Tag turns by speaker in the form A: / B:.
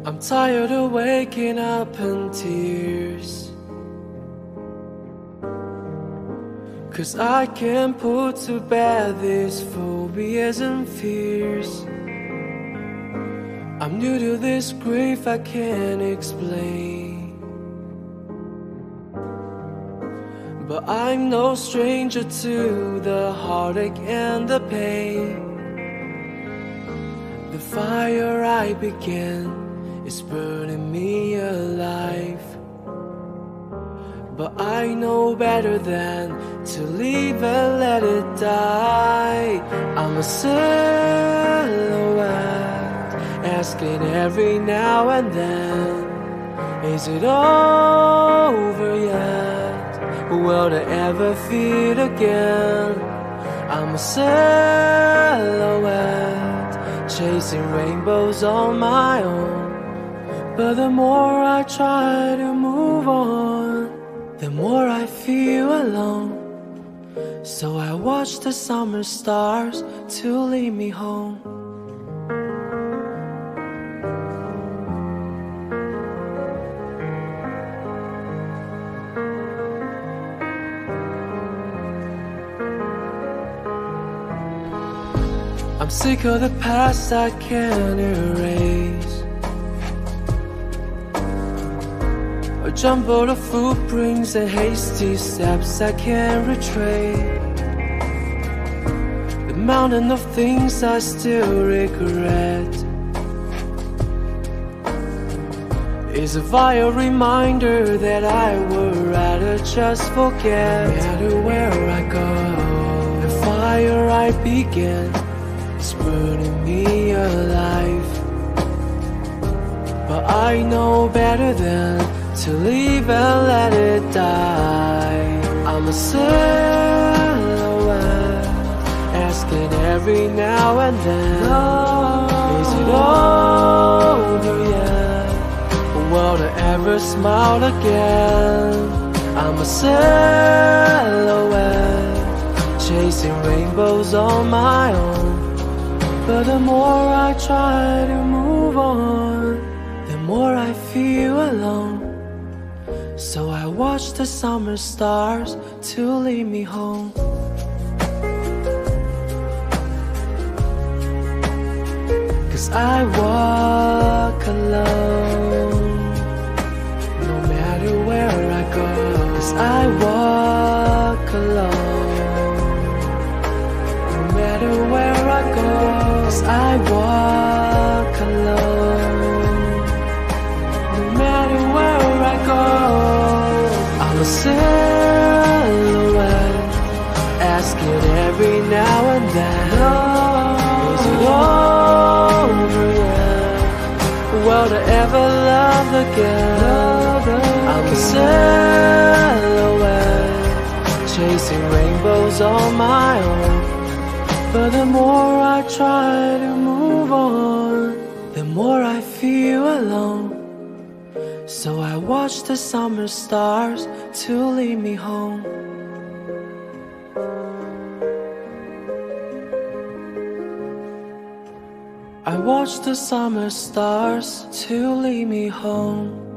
A: I'm tired of waking up in tears, 'cause I can't put to bed these phobias and fears. I'm new to this grief I can't explain, but I'm no stranger to the heartache and the pain. The fire I began is burning me alive, but I know better than to leave and let it die. I'm a silhouette, asking every now and then, is it over yet? Will I ever feel again? I'm a silhouette, chasing rainbows on my own. But the more I try to move on, the more I feel alone. So I watch the summer stars to lead me home. I'm sick of the past I can't erase, a jumble of footprints and hasty steps I can't retrace. The mountain of things I still regret is a vile reminder that I would rather just forget. No matter where I go, the fire I began is burning me alive, but I know better than to leave and let it die. I'm a silhouette, asking every now and then, is it over yet? Will I ever smile again? I'm a silhouette, chasing rainbows on my own. But the more I try to move on, the more I feel alone. So I watch the summer stars to lead me home. Cause I walk alone, no matter where I go. Cause I walk alone, no matter where I go. Cause I walk alone, no matter where I go. I'm a silhouette, asking every now and then, is it over yet? Will I ever love again? I'm a silhouette, chasing rainbows on my own. But the more I try to move on, the more I feel alone. So I watch the summer stars to lead me home. I watch the summer stars to lead me home.